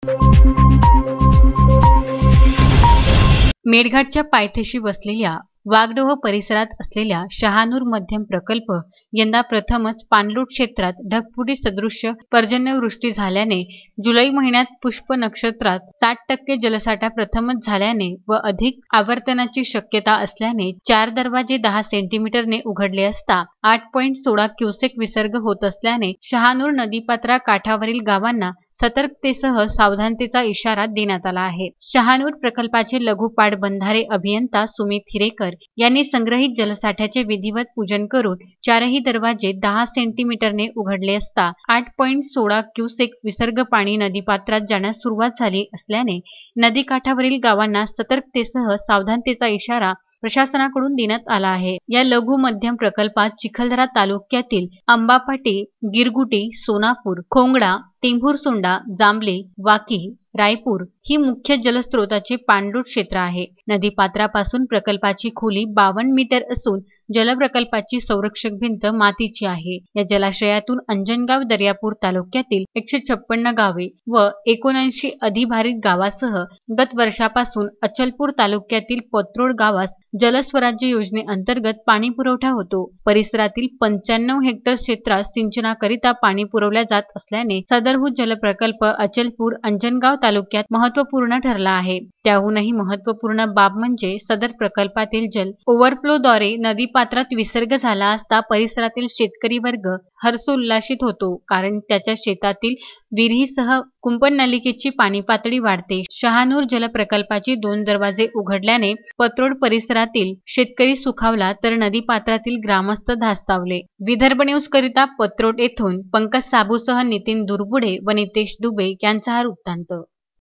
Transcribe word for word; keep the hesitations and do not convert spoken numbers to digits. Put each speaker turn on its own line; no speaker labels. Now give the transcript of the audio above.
मेळघाटच्या पायथ्याशी वसलेल्या वाघडोह परिसरात असलेल्या शहानूर मध्यम प्रकल्प यंदा प्रथमच पाणलोट क्षेत्रात ढगफुटी सदृश्य पर्जन्यवृष्टी झाल्याने जुलै महिन्यात पुष्प नक्षत्रात साठ टक्के जलसाठा प्रथमच झाल्याने व अधिक आवर्तनाची शक्यता असल्याने चार दरवाजे दहा सेंटीमीटरने उघडले असता आठ पॉईंट सोळा क्युसेक विसर्ग होत असल्याने शहानूर नदीपात्रा काठावरील गावांना सतर्कतेसह सावधानतेचा इशारा देण्यात आला आहे। शहानूर प्रकल्पाचे लघु पाटबंधारे अभियंता सुमित हिरेकर यांनी संग्रहित जलसाठ्याचे विधिवत पूजन करून चारही दरवाजे दहा सेंटीमीटरने उघडले असता आठ पॉईंट सोळा क्युसेक विसर्ग पाणी नदीपात्रात जाण्यास सुरुवात झाली असल्याने नदीकाठावरील गावांना सतर्कतेसह सावधानतेचा इशारा प्रशासनाकडून देण्यात आला आहे। या लघु मध्यम प्रकल्पात चिखलदरा तालुक्यातील अंबापाटी, गिरगुटी, सोनापूर, खोंगडा, टेंभुरसोंडा, जांभली, वाकी, रायपूर ही मुख्य जलस्रोताचे पाणलोट क्षेत्र आहे। नदीपात्रापासून प्रकल्पाची खोली बावन्न मीटर असून जलप्रकल्पाची संरक्षक भिंत मातीची आहे। या जलाशयातून अंजनगाव दर्यापूर तालुक्यातील एकशे छप्पन्न गावे व एकोणऐंशी अधिभारित गावासह गत वर्षापासून अचलपूर तालुक्यातील पत्रोड गावास जलस्वराज्य योजनेअंतर्गत पाणी पुरवठा होतो। परिसरातील पंच्याण्णव हेक्टर क्षेत्रात सिंचनाकरिता पाणी पुरवल्या जात असल्याने सदरहून जलप्रकल्प अचलपूर अंजनगाव तालुक्यात महत्त्वपूर्ण ठरला आहे। त्याहूनही महत्त्वपूर्ण बाब म्हणजे सदर प्रकल्पातील जल ओव्हरफ्लोद्वारे नदीपात्रात विसर्ग झाला असता परिसरातील शेतकरी वर्ग हर्षोल्लासित होतो, कारण त्याच्या शेतातील विहिरीसह कुंपण नलिकेची पाणी पातळी वाढते। शहानूर जलप्रकल्पाची दोन दरवाजे उघडल्याने पत्रोड परिसरातील शेतकरी सुखावला तर नदीपात्रातील ग्रामस्थ धास्तावले। विदर्भ न्यूज करिता पत्रोड येथून पंकज साबूसह नितीन दुर्बुडे व नितेश दुबे यांचा हा वृत्तांत।